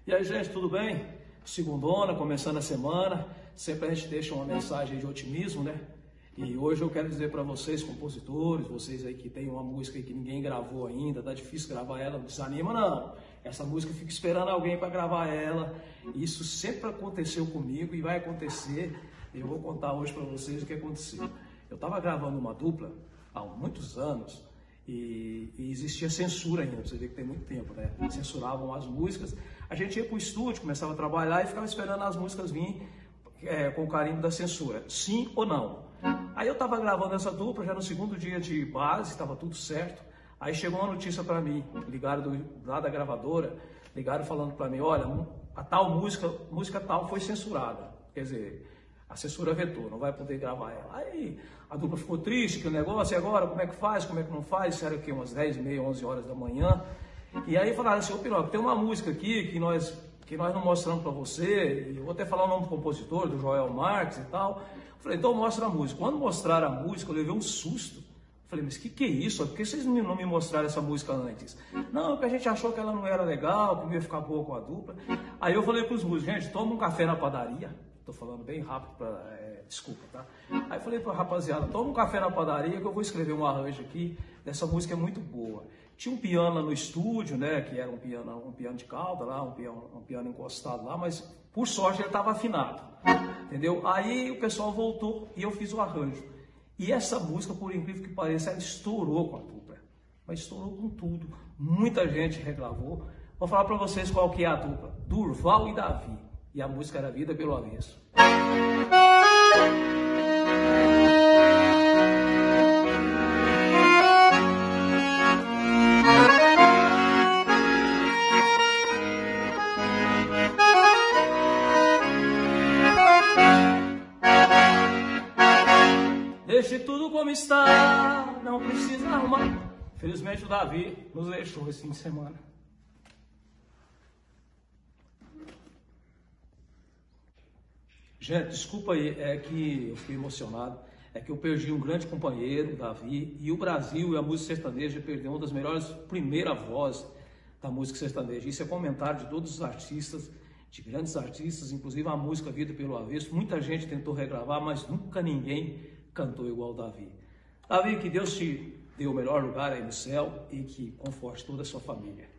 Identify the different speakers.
Speaker 1: E aí, gente, tudo bem? Segundona, começando a semana, sempre a gente deixa uma mensagem de otimismo, né? E hoje eu quero dizer para vocês, compositores, vocês aí que tem uma música aí que ninguém gravou ainda, tá difícil gravar ela, não desanima não. Essa música fica esperando alguém para gravar ela. Isso sempre aconteceu comigo e vai acontecer. Eu vou contar hoje para vocês o que aconteceu. Eu estava gravando uma dupla há muitos anos e existia censura ainda, você vê que tem muito tempo, né? Censuravam as músicas. A gente ia para o estúdio, começava a trabalhar e ficava esperando as músicas virem com o carimbo da censura, sim ou não. Aí eu estava gravando essa dupla, já no segundo dia de base, estava tudo certo. Aí chegou uma notícia para mim, ligaram lá da gravadora, ligaram falando para mim, olha, a tal música tal foi censurada. Quer dizer, a censura vetou, não vai poder gravar ela. Aí a dupla ficou triste, que o negócio, e agora, como é que faz, como é que não faz? Isso era aqui umas 10h30, 11 horas da manhã. E aí falaram assim, ô Pinóquio, tem uma música aqui que nós não mostramos para você, e eu vou até falar o nome do compositor, do Joel Marques e tal. Eu falei, então mostra a música. Quando mostraram a música, eu levei um susto. Eu falei, mas que é isso? Por que vocês não me mostraram essa música antes? Não, porque a gente achou que ela não era legal, que não ia ficar boa com a dupla. Aí eu falei para os músicos, gente, toma um café na padaria. Estou falando bem rápido, desculpa, tá? Aí eu falei para a rapaziada, toma um café na padaria que eu vou escrever um arranjo aqui, dessa música é muito boa. Tinha um piano lá no estúdio, né, que era um piano de cauda lá, um piano encostado lá, mas por sorte ele estava afinado, entendeu? Aí o pessoal voltou e eu fiz o arranjo. E essa música, por incrível que pareça, ela estourou com a dupla, mas estourou com tudo. Muita gente regravou. Vou falar para vocês qual que é a dupla, Durval e Davi. E a música era Vida pelo Avesso. Deixe tudo como está, não precisa arrumar. Felizmente o Davi nos deixou esse fim de semana. Gente, desculpa aí, é que eu fiquei emocionado, é que eu perdi um grande companheiro, o Davi, e o Brasil e a música sertaneja perdeu uma das melhores primeiras vozes da música sertaneja. Isso é comentário de todos os artistas, de grandes artistas, inclusive a música Vida pelo Avesso. Muita gente tentou regravar, mas nunca ninguém cantou igual o Davi. Davi, que Deus te dê o melhor lugar aí no céu e que conforte toda a sua família.